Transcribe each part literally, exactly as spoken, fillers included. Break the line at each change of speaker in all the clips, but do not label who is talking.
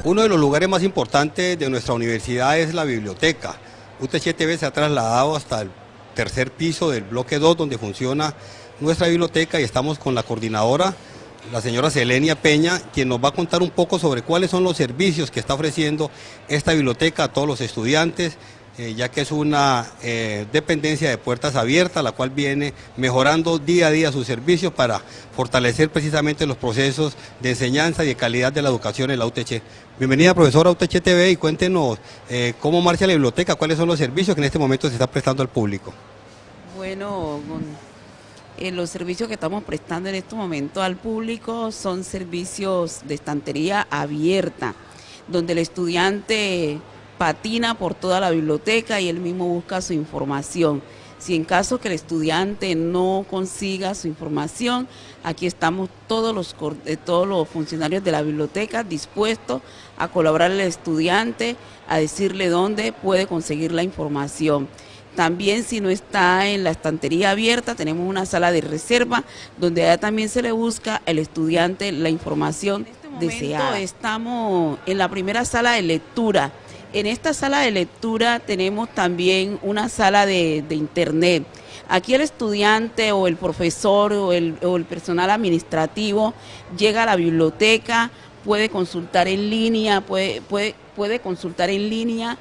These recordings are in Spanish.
Uno de los lugares más importantes de nuestra universidad es la biblioteca. U T H T V se ha trasladado hasta el tercer piso del bloque dos, donde funciona nuestra biblioteca, y estamos con la coordinadora, la señora Selenia Peña, quien nos va a contar un poco sobre cuáles son los servicios que está ofreciendo esta biblioteca a todos los estudiantes, eh, ya que es una eh, dependencia de puertas abiertas, la cual viene mejorando día a día sus servicios para fortalecer precisamente los procesos de enseñanza y de calidad de la educación en la U T H. Bienvenida, profesora, a U T H T V, y cuéntenos eh, cómo marcha la biblioteca, cuáles son los servicios que en este momento se está prestando al público.
Bueno, eh, los servicios que estamos prestando en este momento al público son servicios de estantería abierta, donde el estudiante patina por toda la biblioteca y él mismo busca su información. Si en caso que el estudiante no consiga su información, aquí estamos todos los, todos los funcionarios de la biblioteca dispuestos a colaborar al estudiante, a decirle dónde puede conseguir la información. También, si no está en la estantería abierta, tenemos una sala de reserva donde allá también se le busca al estudiante la información deseada. Estamos en la primera sala de lectura. En esta sala de lectura tenemos también una sala de, de internet. Aquí el estudiante o el profesor o el, o el personal administrativo llega a la biblioteca, puede consultar en línea, puede, puede, puede consultar en línea,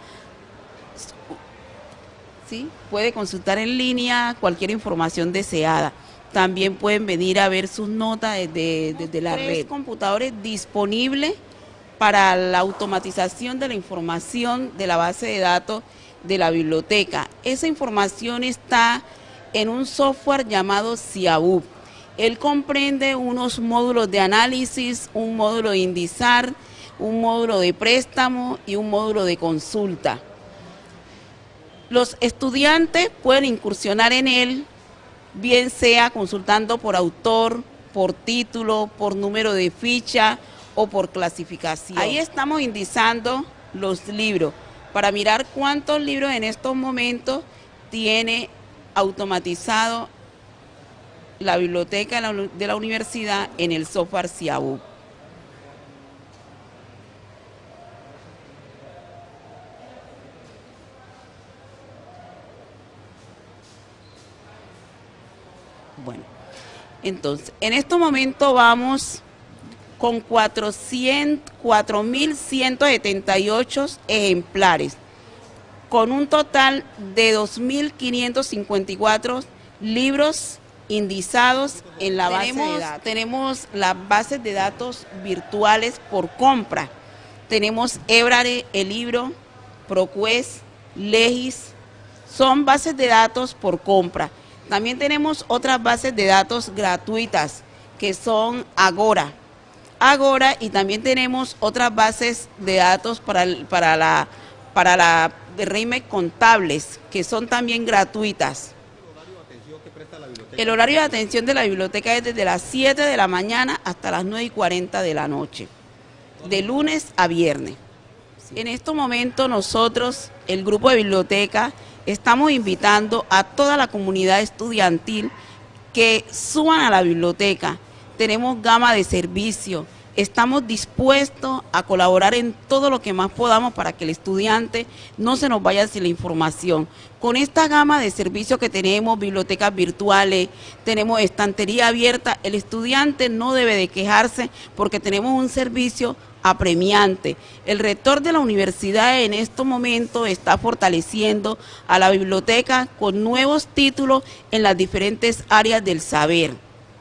¿sí? Puede consultar en línea cualquier información deseada. También pueden venir a ver sus notas desde, desde la red. Computadores disponibles para la automatización de la información de la base de datos de la biblioteca. Esa información está en un software llamado SIABUP. Él comprende unos módulos de análisis, un módulo de indizar, un módulo de préstamo y un módulo de consulta. Los estudiantes pueden incursionar en él, bien sea consultando por autor, por título, por número de ficha o por clasificación. Ahí estamos indizando los libros para mirar cuántos libros en estos momentos tiene automatizado la biblioteca de la universidad en el software SIABUP. Bueno, entonces, en este momento vamos con cuatro mil ciento setenta y ocho ejemplares, con un total de dos mil quinientos cincuenta y cuatro libros indizados en la base de datos. Tenemos las bases de datos virtuales por compra. Tenemos Ebrare, el libro, ProQuest, Legis, son bases de datos por compra. También tenemos otras bases de datos gratuitas, que son Agora. Agora, y también tenemos otras bases de datos para, para la para la de régimen contables, que son también gratuitas. El horario de atención de la biblioteca es desde las siete de la mañana hasta las nueve y cuarenta de la noche, de lunes a viernes. En estos momentos nosotros, el grupo de biblioteca, estamos invitando a toda la comunidad estudiantil que suban a la biblioteca. Tenemos gama de servicios, estamos dispuestos a colaborar en todo lo que más podamos para que el estudiante no se nos vaya sin la información. Con esta gama de servicios que tenemos, bibliotecas virtuales, tenemos estantería abierta, el estudiante no debe de quejarse porque tenemos un servicio apremiante. El rector de la universidad en estos momentos está fortaleciendo a la biblioteca con nuevos títulos en las diferentes áreas del saber.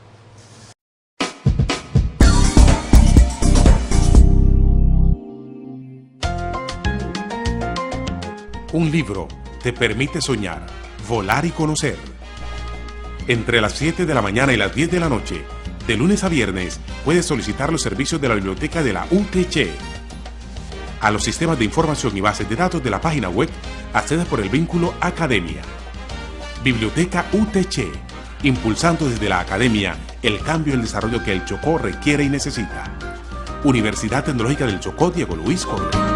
Un libro te permite soñar, volar y conocer. Entre las siete de la mañana y las diez de la noche, de lunes a viernes, puedes solicitar los servicios de la biblioteca de la U T H. A los sistemas de información y bases de datos de la página web, accedes por el vínculo Academia. Biblioteca U T H, impulsando desde la Academia el cambio y el desarrollo que el Chocó requiere y necesita. Universidad Tecnológica del Chocó, Diego Luis Conde.